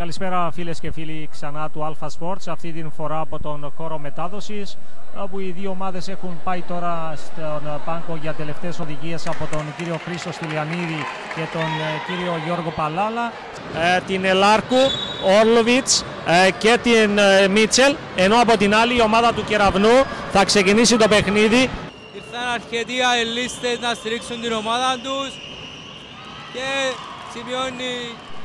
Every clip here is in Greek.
Καλησπέρα φίλες και φίλοι ξανά του Alpha Sports, αυτή την φορά από τον χώρο μετάδοσης, όπου οι δύο ομάδες έχουν πάει τώρα στον πάγκο για τελευταίες οδηγίες από τον κύριο Χρήστο Στυλιανίδη και τον κύριο Γιώργο Παλάλα. Την Ελάρκου, Όρλοβιτς και την Μίτσελ, ενώ από την άλλη η ομάδα του Κεραυνού θα ξεκινήσει το παιχνίδι. Ήρθαν αρκετοί αελίστες να στηρίξουν την ομάδα τους και σημειώνει.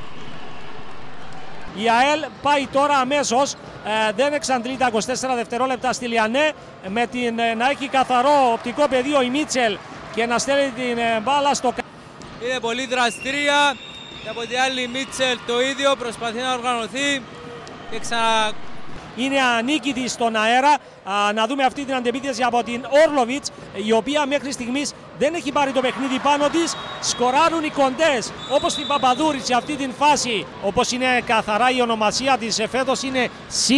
Η ΑΕΛ πάει τώρα αμέσως, δεν εξαντλεί τα 24 δευτερόλεπτα στη Λιανέ, με να έχει καθαρό οπτικό πεδίο η Μίτσελ και να στέλνει την μπάλα στο... Είναι πολύ δραστήρια και από την άλλη η Μίτσελ το ίδιο, προσπαθεί να οργανωθεί και Είναι ανίκητη στον αέρα. Να δούμε αυτή την αντεπίθεση από την Όρλοβιτς, η οποία μέχρι στιγμής δεν έχει πάρει το παιχνίδι πάνω της. Σκοράρουν οι κοντές, όπως την Παπαδούρη σε αυτή την φάση, όπως είναι καθαρά η ονομασία της φέτος, είναι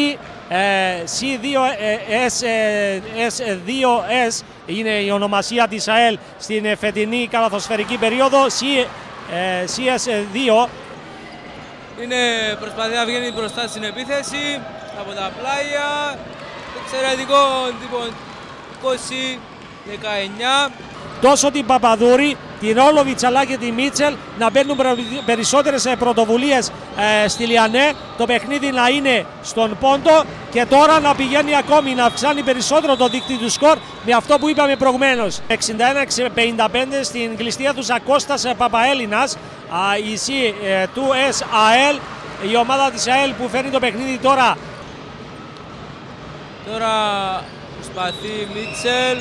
C2S, είναι η ονομασία της ΑΕΛ στην φετινή καλαθοσφαιρική περίοδο, CS2. Είναι προσπαθεί να βγαίνει μπροστά στην επίθεση από τα πλάγια. Εξαιρετικό, λοιπόν, 20-19. Τόσο την Παπαδούρη, την Όρλοβιτς αλλά και τη Μίτσελ να παίρνουν περισσότερες πρωτοβουλίες στη Λιανέ. Το παιχνίδι να είναι στον πόντο και τώρα να πηγαίνει ακόμη, να αυξάνει περισσότερο το δίκτυο του σκορ με αυτό που είπαμε προηγουμένως. 61-55 στην κλειστία του Ακώστας Παπαέλληνας, η C2S ΑΕΛ, η ομάδα της ΑΕΛ που φέρνει το παιχνίδι τώρα. Τώρα προσπαθεί η Μίτσελ.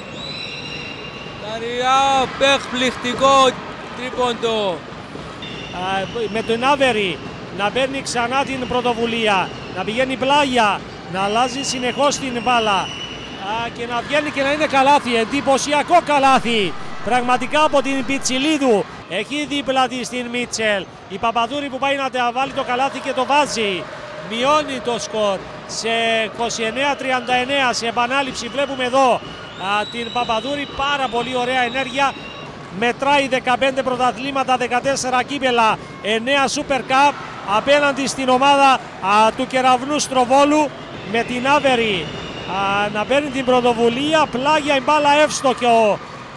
Καριά, εκπληκτικό τρίποντο. Με τον Άβερη να παίρνει ξανά την πρωτοβουλία, να πηγαίνει πλάγια, να αλλάζει συνεχώς την μπάλα και να βγαίνει και να είναι καλάθι, εντυπωσιακό καλάθι. Πραγματικά από την Πιτσιλίδου, έχει δίπλα της την Μίτσελ. Η Παπαδούρη που πάει να βάλει το καλάθι και το βάζει. Μειώνει το σκορ σε 29-39, σε επανάληψη βλέπουμε εδώ την Παπαδούρη, πάρα πολύ ωραία ενέργεια. Μετράει 15 πρωταθλήματα, 14 κύπελα, 9 Super Cup απέναντι στην ομάδα του Κεραυνού Στροβόλου, με την Άβερη να παίρνει την πρωτοβουλία. Πλάγια η μπάλα, εύστοχο.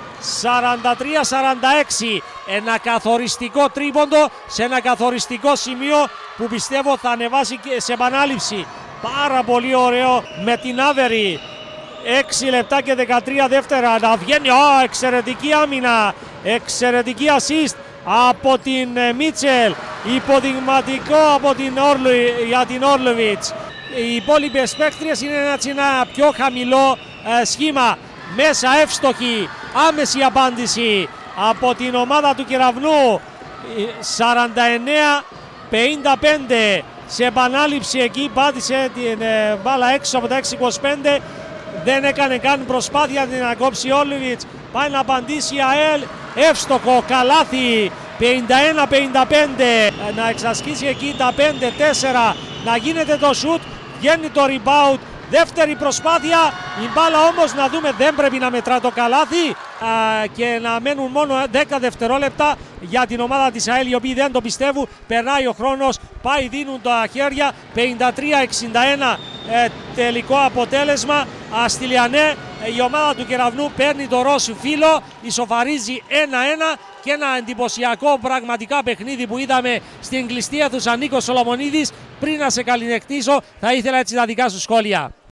43-46, ένα καθοριστικό τρίποντο σε ένα καθοριστικό σημείο που πιστεύω θα ανεβάσει και σε επανάληψη. Πάρα πολύ ωραίο με την Άβερη. 6 λεπτά και 13 δεύτερα να βγαίνει, εξαιρετική άμυνα, εξαιρετική assist από την Μίτσελ, υποδειγματικό από για την Όρλοβιτς. Οι υπόλοιπες παίκτριες είναι ένα πιο χαμηλό σχήμα. Μέσα εύστοχη, άμεση απάντηση από την ομάδα του Κεραυνού. 49-55 σε επανάληψη, εκεί πάτησε την μπάλα έξω από τα 6-25. Δεν έκανε καν προσπάθεια να κόψει η Όρλοβιτς. Πάει να απαντήσει η ΑΕΛ. Εύστοχο καλάθι. 51-55. Να εξασκήσει εκεί τα 5-4. Να γίνεται το σουτ. Βγαίνει το rebound. Δεύτερη προσπάθεια. Η μπάλα όμως, να δούμε, δεν πρέπει να μετρά το καλάθι και να μένουν μόνο 10 δευτερόλεπτα για την ομάδα της ΑΕΛ, οι οποίοι δεν το πιστεύουν. Περνάει ο χρόνος, πάει, δίνουν τα χέρια. 53-61 τελικό αποτέλεσμα. Στη Λιανέ η ομάδα του Κεραυνού παίρνει το ροζ φύλλο, ισοφαρίζει 1-1 και ένα εντυπωσιακό πραγματικά παιχνίδι που είδαμε στην κλειστία του Νίκος Σολομονίδης. Πριν να σε καλλινεκτήσω, θα ήθελα έτσι τα δικά σου σχόλια.